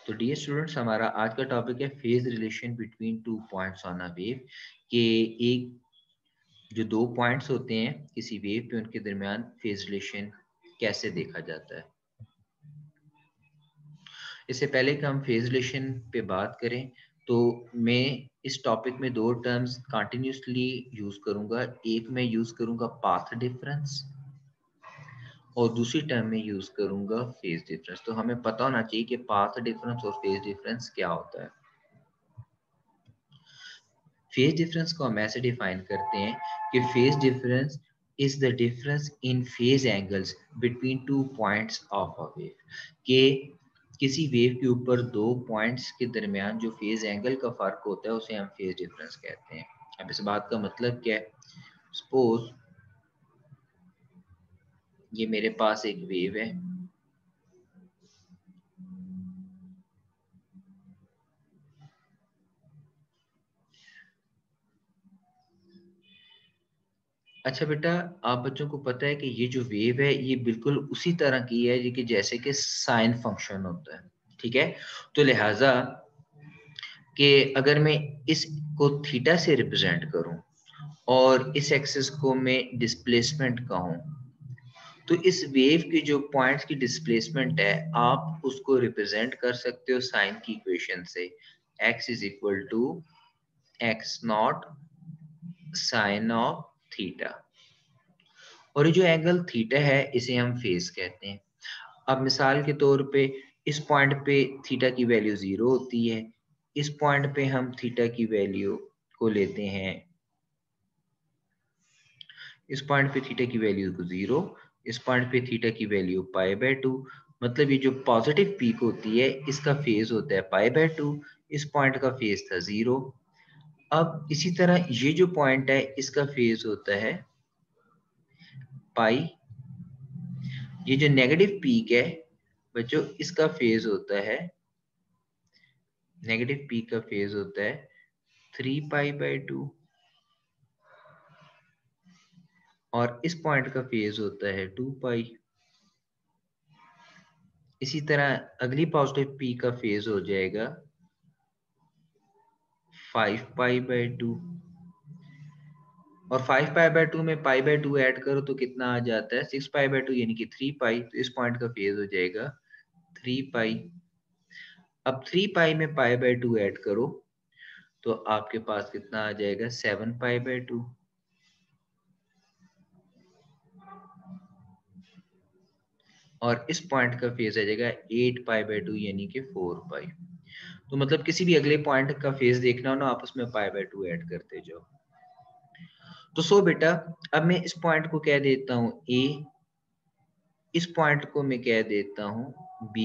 तो dear students, हमारा आज का टॉपिक है phase relation between two points on a wave. के एक जो दो पॉइंट्स होते हैं किसी वेव पे, उनके दरमियान फेज रिलेशन कैसे देखा जाता है। इससे पहले कि हम फेज रिलेशन पे बात करें, तो मैं इस टॉपिक में दो टर्म्स कंटिन्यूसली यूज करूंगा। एक मैं यूज करूंगा पाथ डिफरेंस और दूसरी टर्म में यूज करूंगा फेज डिफरेंस। तो हमें पता होना चाहिए कि पाथ डिफरेंस और फेज डिफरेंस क्या होता है। फेज डिफरेंस को हम ऐसे डिफाइन करते हैं कि phase difference is the difference in phase angles between two points of a wave. के किसी वेव के ऊपर दो पॉइंट्स के दरमियान जो फेज एंगल का फर्क होता है उसे हम फेज डिफरेंस कहते हैं। अब इस बात का मतलब क्या है? सपोज ये मेरे पास एक वेव है, अच्छा बेटा, आप बच्चों को पता है कि ये जो वेव है ये बिल्कुल उसी तरह की है कि जैसे कि साइन फंक्शन होता है। ठीक है, तो लिहाजा कि अगर मैं इसको थीटा से रिप्रेजेंट करूं और इस एक्सिस को मैं डिस्प्लेसमेंट कहूं, तो इस वेव की जो पॉइंट्स की डिस्प्लेसमेंट है आप उसको रिप्रेजेंट कर सकते हो साइन की इक्वेशन से। x is equal to x naught sine of theta, और ये जो एंगल थीटा है इसे हम फेज कहते हैं। अब मिसाल के तौर पे इस पॉइंट पे थीटा की वैल्यू 0 होती है, इस पॉइंट पे हम थीटा की वैल्यू को लेते हैं, इस पॉइंट पे थीटा की वैल्यू को 0, इस पॉइंट पे थीटा की वैल्यू π/2। मतलब ये जो पॉजिटिव पीक होती है इसका फेज होता है π/2, इस पॉइंट का फेज था 0। अब इसी तरह ये जो पॉइंट है इसका फेज होता है पाई। ये जो नेगेटिव पीक है बच्चों इसका फेज होता है, नेगेटिव पीक का फेज होता है 3π/2, और इस पॉइंट का फेज होता है 2π। इसी तरह अगली पॉजिटिव पी का फेज हो जाएगा 5π/2, और 5π/2 में π/2 ऐड करो तो कितना आ जाता है 6π/2 यानी कि 3π। तो इस पॉइंट का फेज हो जाएगा 3π। अब 3π में π/2 ऐड करो तो आपके पास कितना आ जाएगा 7π/2, और इस पॉइंट का फेज आ जाएगा 8π/2 यानी कि 4π। तो मतलब किसी भी अगले पॉइंट का फेज देखना हो ना, आप उसमें π/2 ऐड करते जाओ। तो सो बेटा, अब मैं इस पॉइंट को कह देता हूं ए, इस पॉइंट को मैं कह देता हूं बी।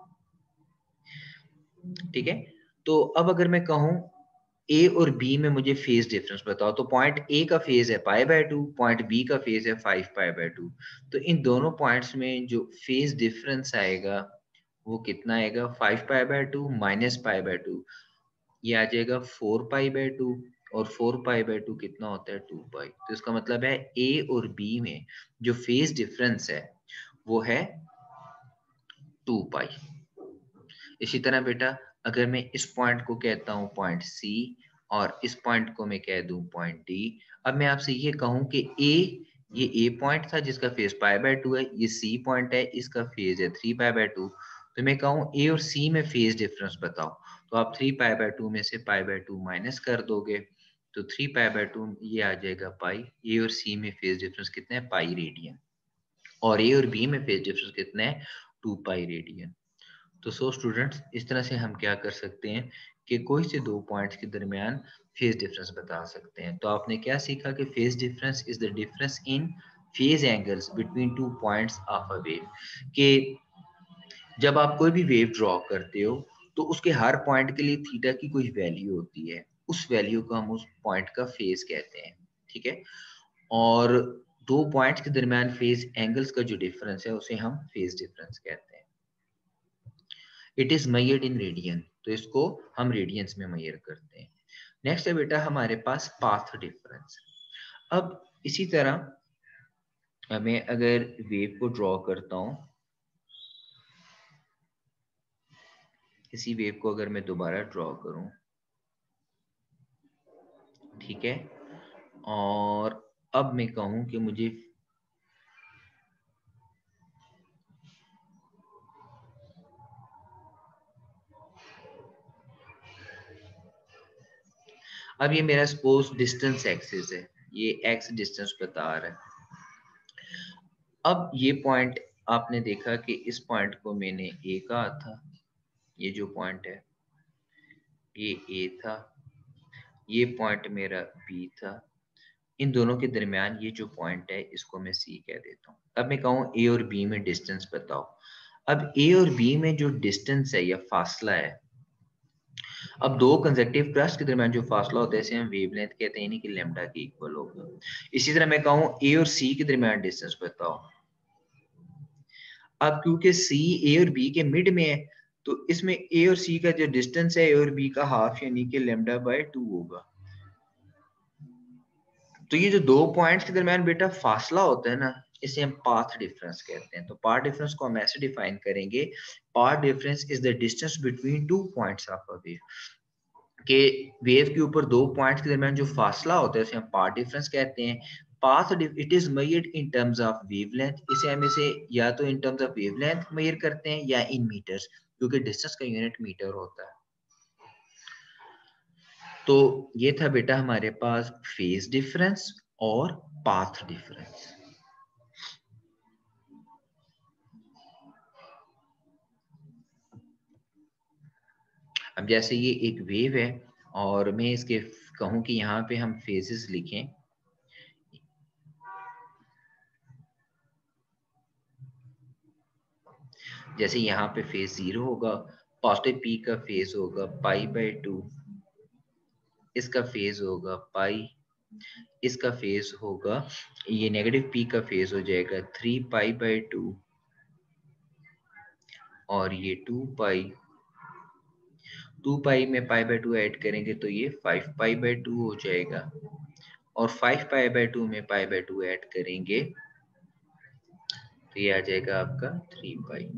ठीक है, तो अब अगर मैं कहूं ए और बी में मुझे फेज डिफरेंस बताओ, तो पॉइंट ए का फेज है π/2, पॉइंट बी का फेज है 5π/2। तो इन दोनों पॉइंट्स में जो फेज डिफरेंस आएगा वो कितना आएगा 5π/2 माइनस π/2, ये आ जाएगा 4π/2, और 4π/2 कितना होता है 2π। तो इसका मतलब है ए और बी में जो फेज डिफरेंस है वो है 2π। इसी तरह बेटा, अगर मैं इस पॉइंट को कहता हूं पॉइंट सी और इस पॉइंट को मैं कह दूं पॉइंट डी, अब मैं आपसे ये कहूं कि ये ए पॉइंट था जिसका फेज π/2 है, ये सी पॉइंट है इसका फेज है 3π/2। तो मैं कहूं ए और सी में फेज डिफरेंस बताओ, तो आप 3π/2 में से π/2 माइनस कर दोगे तो 3π/2 ये आ जाएगा पाई। ए और सी में फेज डिफरेंस कितना है पाई रेडियन, और ए और बी में फेज डिफरेंस कितना है 2π रेडियन। तो सो स्टूडेंट्स, इस तरह से हम क्या कर सकते हैं कि कोई से दो पॉइंट्स के दरमियान फेज डिफरेंस बता सकते हैं। तो आपने क्या सीखा कि phase difference is the difference in phase angles between two points of a wave. कि जब आप कोई भी वेव ड्रॉ करते हो तो उसके हर पॉइंट के लिए थीटा की कोई वैल्यू होती है, उस वैल्यू को हम उस पॉइंट का फेज कहते हैं। ठीक है, और दो पॉइंट्स के दरमियान फेज एंगल्स का जो डिफरेंस है उसे हम फेज डिफरेंस कहते हैं। It is measured in radian, तो इसको हम रेडियंस में मेजर करते हैं। नेक्स्ट है बेटा हमारे पास पाथ डिफरेंस। अब इसी तरह मैं अगर वेव को ड्रॉ करता हूं, इसी वेव को अगर मैं दोबारा ड्रॉ करूं, ठीक है, और अब मैं कहूं कि मुझे अब ये मेरा सपोज डिस्टेंस एक्सिस है, ये एक्स डिस्टेंस बता रहा है। अब ये पॉइंट आपने देखा कि इस पॉइंट को मैंने ए कहा था, ये जो पॉइंट है ये ए था, ये पॉइंट मेरा बी था, इन दोनों के दरमियान ये जो पॉइंट है इसको मैं सी कह देता हूँ। अब मैं कहूँ ए और बी में डिस्टेंस बताओ। अब ए और बी में जो डिस्टेंस है या फासला है, अब दो कंसेक्टिव क्रस्ट के दरमियान जो फासला होता है इसे हम वेवलेंथ कहते हैं, यानी कि लैम्डा के इक्वल होगा। इसी तरह मैं कहूँ ए और सी के दरमियान डिस्टेंस बताओ। अब क्योंकि सी ए और बी के मिड में है तो इसमें ए और सी का जो डिस्टेंस है ए और बी का हाफ यानी कि लैम्डा बाय 2 होगा। तो ये जो दो पॉइंट्स के दरमियान बेटा फासला होता है ना, इसे हम पाथ डिफरेंस कहते हैं। तो पाथ डिफरेंस को हम ऐसे डिफाइन करेंगे, path difference is the distance between two points of a wave, कि वेव के ऊपर दो पॉइंट्स के दरमियान जो फासला होता है उसे हम पाथ डिफरेंस कहते हैं। Path it is measured in terms of wavelength, इसे हम इसे या तो in terms of wavelength measure करते हैं या इन मीटर्स, क्योंकि डिस्टेंस का यूनिट मीटर होता है। तो ये था बेटा हमारे पास फेज डिफरेंस और पाथ डिफरेंस। अब जैसे ये एक वेव है और मैं इसके कहूं कि यहाँ पे हम फेजेस लिखें, जैसे यहाँ पे फेज 0 होगा, पॉजिटिव पी का फेज होगा पाई बाय 2, इसका फेज होगा पाई, इसका फेज होगा, ये नेगेटिव पी का फेज हो जाएगा 3 पाई बाय 2, और ये 2 पाई में पाई बाय 2 ऐड करेंगे तो ये 5 पाई बाय 2 हो जाएगा, और 5 पाई बाय 2 में पाई बाय 2 ऐड करेंगे तो ये आ जाएगा आपका 3 पाई।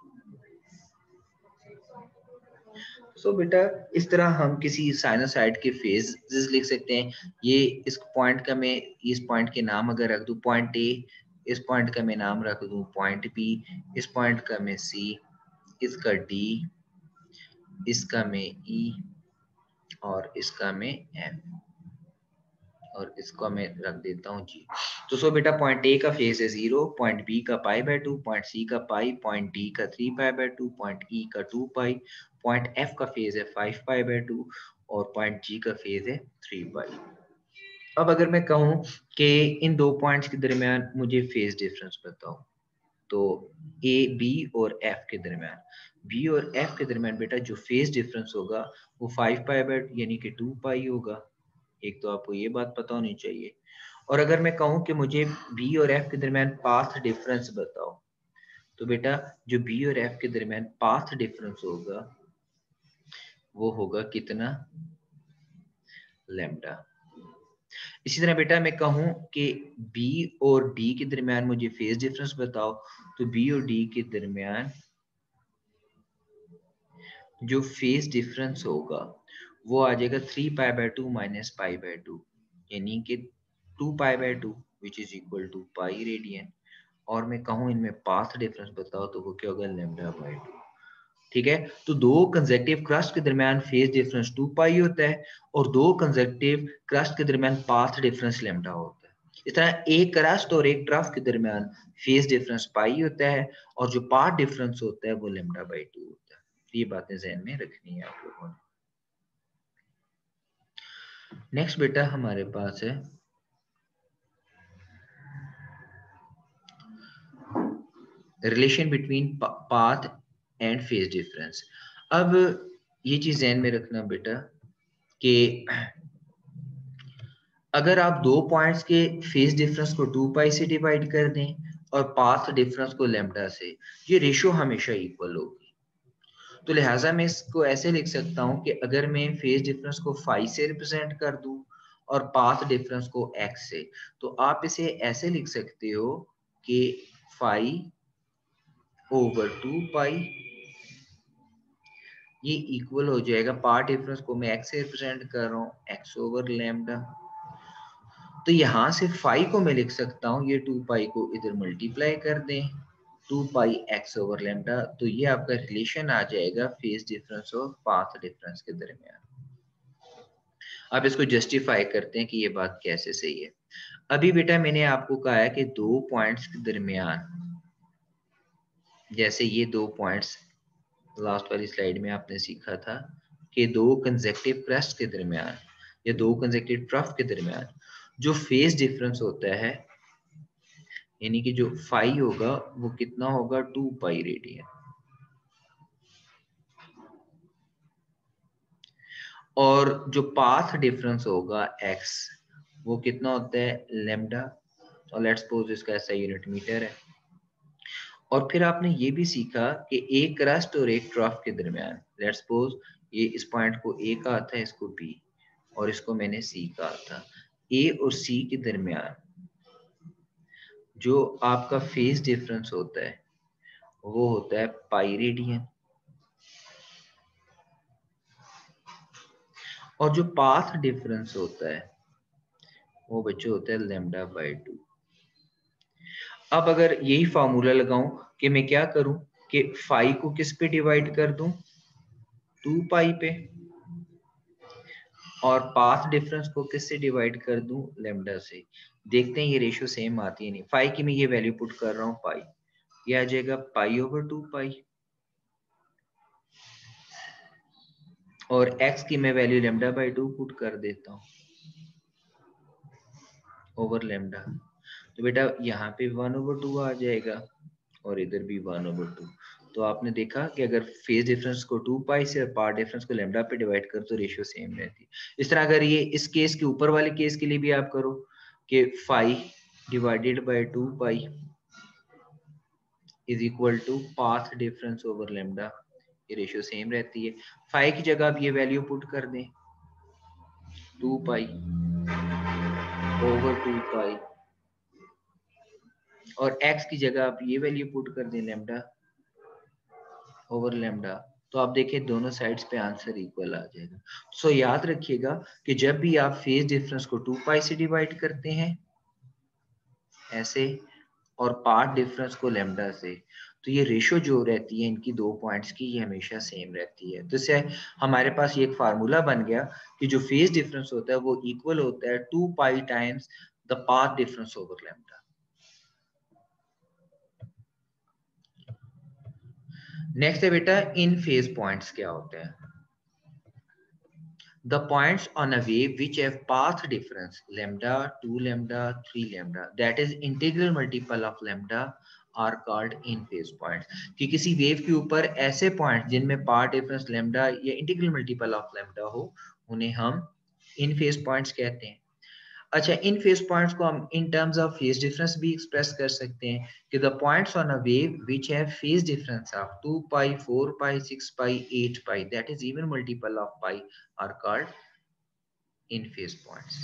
सो बेटा इस तरह हम किसी साइनोसाइड के फेजेस लिख सकते हैं। ये इस पॉइंट का मैं इस पॉइंट के नाम अगर रख दूं पॉइंट ए, इस पॉइंट का मैं नाम रख दूं पॉइंट बी, इस पॉइंट का मैं सी, इसका डी, इसका मैं ई, और इसका मैं एफ, और इसको मैं रख देता हूँ जी। तो सो बेटा पॉइंट ए का फेज है 0, पॉइंट बी का पाई बाय 2, पॉइंट सी का पाई, पॉइंट डी का 3 पाई बाय 2, पॉइंट ई का 2 पाई, पॉइंट एफ का फेज है 5 पाई बाय 2, और पॉइंट जी का फेज है 3 पाई। अब अगर मैं कहूँ कि इन दो पॉइंट्स के दरमियान मुझे फेज डिफरेंस बताओ, तो ए बी और एफ के दरमियान, बी और एफ के दरमियान बेटा जो फेज डिफरेंस होगा वो 5 पाई बाय यानी कि 2 पाई होगा। एक तो आपको ये बात पता होनी चाहिए। और अगर मैं कहूँ कि मुझे बी और एफ के दरमियान पाथ डिफरेंस बताओ, तो बेटा जो बी और एफ के दरमियान पाथ डिफरेंस होगा वो होगा कितना, लैम्डा। इसी तरह बेटा मैं कहूँ कि बी और डी के दरमियान मुझे फेज डिफरेंस बताओ, तो बी और डी के दरमियान जो फेज डिफरेंस होगा वो आ जाएगा 3 pi by 2 minus pi by 2, यानी कि 2 pi by 2 which is equal to pi radian. और मैं कहूँ इनमें पाथ डिफरेंस बताओ तो वो क्या होगा, लैम्डा बाय 2। ठीक है, तो दो कंसेक्टिव क्रस्ट के दरमियान फेज डिफरेंस 2 पाई होता है और दो कंसेक्टिव क्रस्ट के दरमियान पाथ डिफरेंस लैम्डा होता है। इस तरह एक क्रस्ट और एक ट्रफ के दरमियान फेज डिफरेंस पाई होता है और जो पाथ डिफरेंस होता है वो लैम्डा बाय 2 होता है। ये बातें ज़हन में रखनी है आप लोगों ने। नेक्स्ट बेटा हमारे पास है relation between path and phase difference. अब ये चीज ध्यान में रखना बेटा कि अगर आप दो पॉइंट्स के फेज डिफरेंस को 2 पाई से डिवाइड कर दें और पाथ डिफरेंस को लैम्डा से, ये रेशियो हमेशा इक्वल होगी। तो लिहाजा मैं इसको ऐसे लिख सकता हूं कि अगर मैं फेज डिफरेंस को फाई से रिप्रेजेंट कर दूं और पाथ डिफरेंस को एक्स से, तो आप इसे ऐसे लिख सकते हो कि फाई ओवर 2 पाई ये इक्वल हो जाएगा, पाथ डिफरेंस को मैं x से रिप्रेजेंट कर रहा हूँ, x ओवर लैम्डा। तो यहाँ से फाई को मैं लिख सकता हूँ, ये 2 पाई को इधर मल्टीप्लाई कर दें, 2 पाई x ओवर लैम्डा। तो ये आपका रिलेशन आ जाएगा फेज डिफरेंस और पाथ डिफरेंस के दरमियान। अब इसको जस्टिफाई करते हैं कि ये बात कैसे सही है। अभी बेटा मैंने आपको कहा है कि दो पॉइंट्स के दरमियान, जैसे ये दो पॉइंट्स लास्ट वाली स्लाइड में आपने सीखा था कि दो कंसेक्टिव क्रेस्ट के दरमियान या दो कंसेक्टिव ट्रफ के दरमियान जो फेज डिफरेंस होता है, यानी कि जो फाई होगा वो कितना होगा, 2 पाई रेडियन। और जो पाथ डिफरेंस होगा x, वो कितना होता है, लैम्डा। और लेट्स सपोज इसका ऐसा यूनिट मीटर है। और फिर आपने ये भी सीखा कि एक क्रस्ट और एक ट्रफ के दरमियान, लेट्स सपोज ये इस पॉइंट को A कहा था, इसको B, और इसको मैंने C कहा था। A और C के दरमियान जो आपका फेज डिफरेंस होता है वो होता है पाई रेडियन, और जो पाथ डिफरेंस होता है वो बच्चे होता है लैम्डा बाई 2। अब अगर यही फॉर्मूला लगाऊं कि मैं क्या करूं कि फाई को किस पे डिवाइड कर दूं, 2 पाई पे, और पाथ डिफरेंस को किस से डिवाइड कर दूं, लैम्डा से। देखते हैं ये रेशियो सेम आती है नहीं। फाई की मैं ये वैल्यू पुट कर रहा हूँ पाई, ये आ जाएगा पाई ओवर 2 पाई, और एक्स की मैं वैल्यू लैम्डा बाई 2 पुट कर देता हूँ ओवर लैम्डा। तो बेटा यहाँ पे 1/2 आ जाएगा और इधर भी 1/2। तो आपने देखा कि अगर फेज डिफरेंस को 2 पाई से और पार्ट डिफरेंस को लैम्डा पे डिवाइड कर तो रेशियो सेम रहती है। इस तरह अगर ये इस केस के ऊपर वाले केस के लिए भी आप करो कि phi divided by 2 pi is equal to path difference over lambda, ये रेशियो सेम रहती है। फाई की जगह आप ये वैल्यू पुट कर दें, 2 पाई ओवर 2 पाई, और x की जगह आप ये वैल्यू पुट कर दें लैम्डा ओवर लैम्डा। तो आप देखें दोनों साइड्स पे आंसर इक्वल आ जाएगा। सो याद रखिएगा कि जब भी आप फेज डिफरेंस को 2 पाई से डिवाइड करते हैं ऐसे, और पार्ट डिफरेंस को लैम्डा से, तो ये रेशियो जो रहती है इनकी दो पॉइंट्स की, ये हमेशा सेम रहती है। तो इससे हमारे पास ये एक फार्मूला बन गया कि जो फेज डिफरेंस होता है वो इक्वल होता है 2 pi times the path difference over lambda. Next है बेटा इन फेज पॉइंट्स क्या होते हैं। The points on a wave which have path difference lambda, 2 lambda, 3 lambda, that is integral multiple of lambda, are called in phase points। कि किसी wave के ऊपर ऐसे पॉइंट जिनमें पाथ डिफरेंस लैम्डा या इंटीग्रल मल्टीपल ऑफ लैम्डा हो, उन्हें हम इन फेज पॉइंट्स कहते हैं। अच्छा, इन फेज पॉइंट्स को हम in terms of phase difference भी एक्सप्रेस कर सकते हैं कि the points on a wave which have phase difference of 2 pi, 4 pi, 6 pi, 8 pi, that is even multiple of pi, are called in phase points.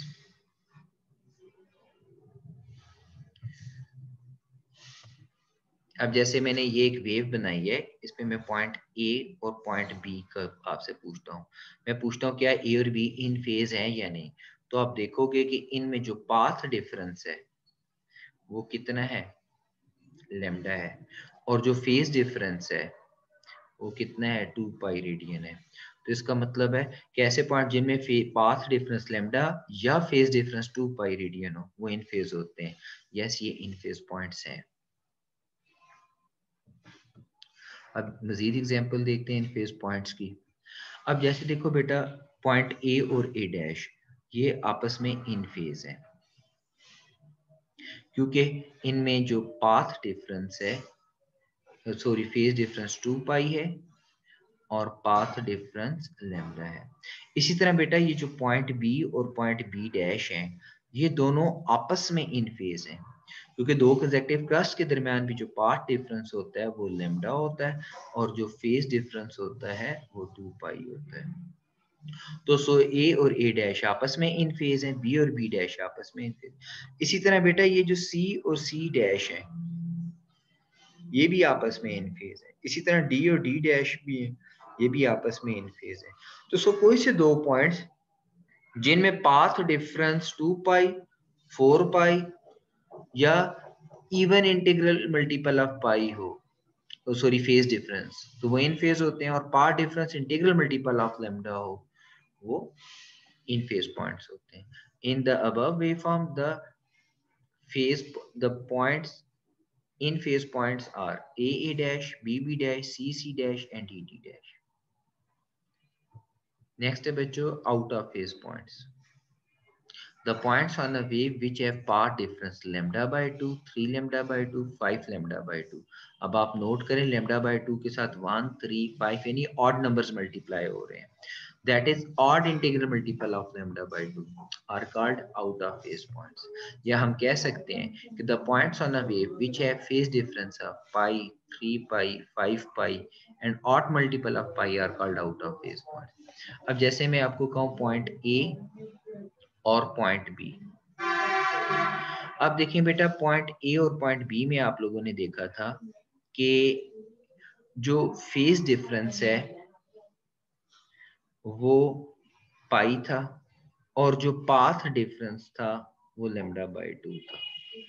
अब जैसे मैंने ये एक वेव बनाई है, इस पे मैं पॉइंट ए और पॉइंट बी का आपसे पूछता हूँ। मैं पूछता हूँ क्या ए और बी इन फेज है या नहीं। तो आप देखोगे कि इनमें जो पाथ डिफरेंस है वो कितना है, लैम्डा है, और जो फेज डिफरेंस है वो कितना है, 2 पाई रेडियन है। तो इसका मतलब है कि ऐसे पॉइंट जिनमें पाथ डिफरेंस लैम्डा या फेज डिफरेंस 2 पाई रेडियन हो वो इन फेज होते हैं। यस, ये इन फेज पॉइंट्स हैं। अब मजीद एग्जांपल देखते हैं इन फेज पॉइंट्स की। अब जैसे देखो बेटा, पॉइंट ए और ए डैश ये आपस में इन फेज है, क्योंकि इनमें जो पाथ डिफरेंस है, सॉरी फेज डिफरेंस 2 पाई है और पाथ डिफरेंस लैम्डा है। इसी तरह बेटा ये जो पॉइंट बी और पॉइंट बी डैश हैं, ये दोनों आपस में इन फेज हैं, क्योंकि दो कंसेक्टिव क्रस्ट के दरमियान भी जो पाथ डिफरेंस होता है वो लैम्डा होता है, और जो फेज डिफरेंस होता है वो 2 पाई होता है। तो सो ए और ए डैश आपस में इन फेज हैं, बी और बी डैश आपस में इन फेज। इसी तरह बेटा ये जो सी और सी डैश है ये भी आपस में इन फेज है। इसी तरह डी और डी डैश भी है, ये भी आपस में इन फेज है। तो सपोज से दो पॉइंट्स जिनमें पाथ डिफरेंस 2 पाई 4 पाई या even integral multiple of pi हो, तो सॉरी फेज डिफरेंस, तो वो इन फेज होते हैं, और path difference integral multiple of lambda हो, वो इन फेज पॉइंट्स होते हैं। In the above waveform the points in phase points are AA dash, BB dash, CC dash and ED dash. Next है बच्चों out of phase points. The points on the wave which have path difference lambda by 2, 3 lambda by 2, 5 lambda by 2. अब आप note करें lambda by 2 के साथ 1, 3, 5 यानी odd numbers multiply हो रहे हैं. That is odd integral multiple of lambda by 2 are called out of phase points. या हम कह सकते हैं कि the points on a wave which have phase difference of pi, 3 pi, 5 pi and odd multiple of pi are called out of phase points. अब जैसे मैं आपको कहूँ पॉइंट A और पॉइंट B. अब देखिए बेटा पॉइंट A और पॉइंट B में आप लोगों ने देखा था कि जो फेज डिफरेंस है वो पाई था और जो पाथ डिफरेंस था वो लैम्डा बाय 2 था।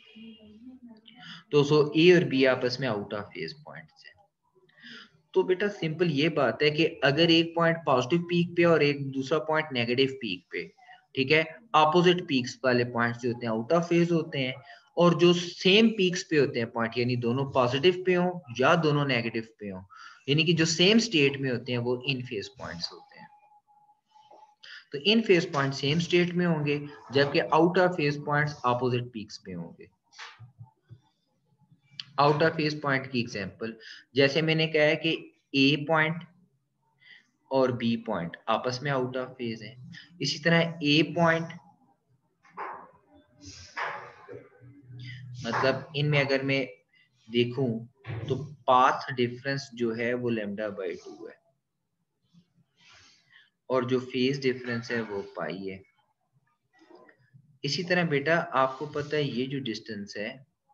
तो सो ए और बी आपस में आउट ऑफ फेज पॉइंट्स हैं। तो बेटा सिंपल ये बात है कि अगर एक पॉइंट पॉजिटिव पीक पे और एक दूसरा पॉइंट नेगेटिव पीक पे, ठीक है, अपोजिट पीक्स वाले पॉइंट्स जो होते हैं आउट ऑफ फेज होते हैं, और जो सेम पीक्स पे होते हैं पॉइंट, यानी दोनों पॉजिटिव पे हो या दोनों नेगेटिव पे हो, यानी कि जो सेम स्टेट में होते हैं वो इन फेज पॉइंट्स होते हैं। तो in phase point same state में होंगे जबकि out of phase points opposite peaks पे होंगे। आउट ऑफ फेज पॉइंट की एग्जांपल जैसे मैंने कहा है कि ए पॉइंट और बी पॉइंट आपस में आउट ऑफ फेज है, इसी तरह ए पॉइंट, मतलब इनमें अगर मैं देखूं तो पाथ डिफरेंस जो है वो लैम्डा बाय 2 है और जो फेज डिफरेंस है वो पाई है। इसी तरह बेटा आपको पता है ये जो डिस्टेंस है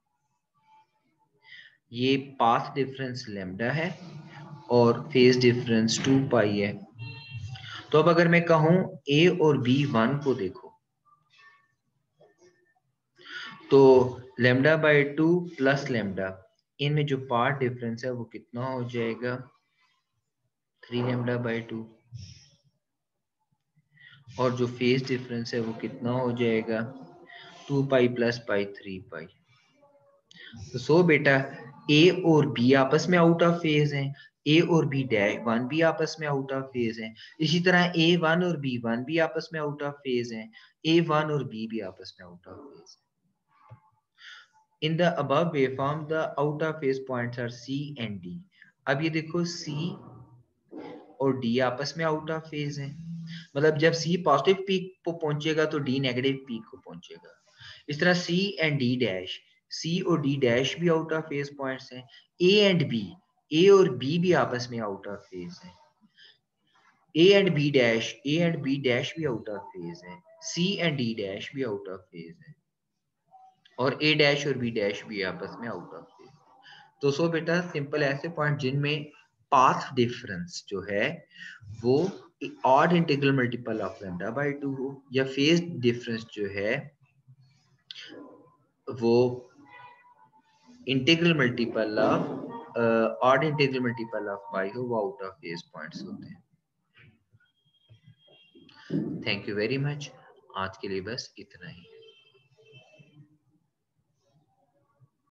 ये पाथ डिफरेंस लैम्डा है और फेज डिफरेंस 2 पाई है। तो अब अगर मैं कहूं ए और बी 1 को देखो तो लैम्डा बाय 2 प्लस लैम्डा, इनमें जो पाथ डिफरेंस है वो कितना हो जाएगा 3 लैम्डा बाय 2, और जो फेज डिफरेंस है वो कितना हो जाएगा 2 पाई प्लस पाई 3 पाई। तो सो बेटा ए और बी आपस में आउट ऑफ फेज हैं, ए और बी डैश 1 भी आपस में आउट ऑफ फेज हैं, इसी तरह ए 1 और बी 1 भी आपस में आउट ऑफ फेज हैं, ए 1 और बी भी आपस में आउट ऑफ फेज हैं। In the above waveform, the out of phase points are C and D. अब ये देखो C और D आपस में आउट ऑफ फेज हैं, मतलब जब C पॉजिटिव पीक को पहुंचेगा तो D नेगेटिव पीक को पहुंचेगा। इस तरह C and D dash, C और D डैश भी आउट ऑफ फेज पॉइंट्स हैं। A एंड B, A और B भी आपस में आउट ऑफ फेज हैं। A and B dash, A and B dash भी आउट ऑफ फेज हैं। C एंड D डैश भी आउट ऑफ फेज हैं और A डैश और B डैश भी आपस में आउट ऑफ फेज। तो सो बेटा सिंपल ऐसे पॉइंट जिनमें पाथ डिफरेंस जो है वो odd integral multiple of lambda by 2 हो, या फेज डिफरेंस जो है वो integral multiple of odd integral multiple of pi हो, वो आउट ऑफ फेज पॉइंट्स होते हैं। थैंक यू वेरी मच, आज के लिए बस इतना ही।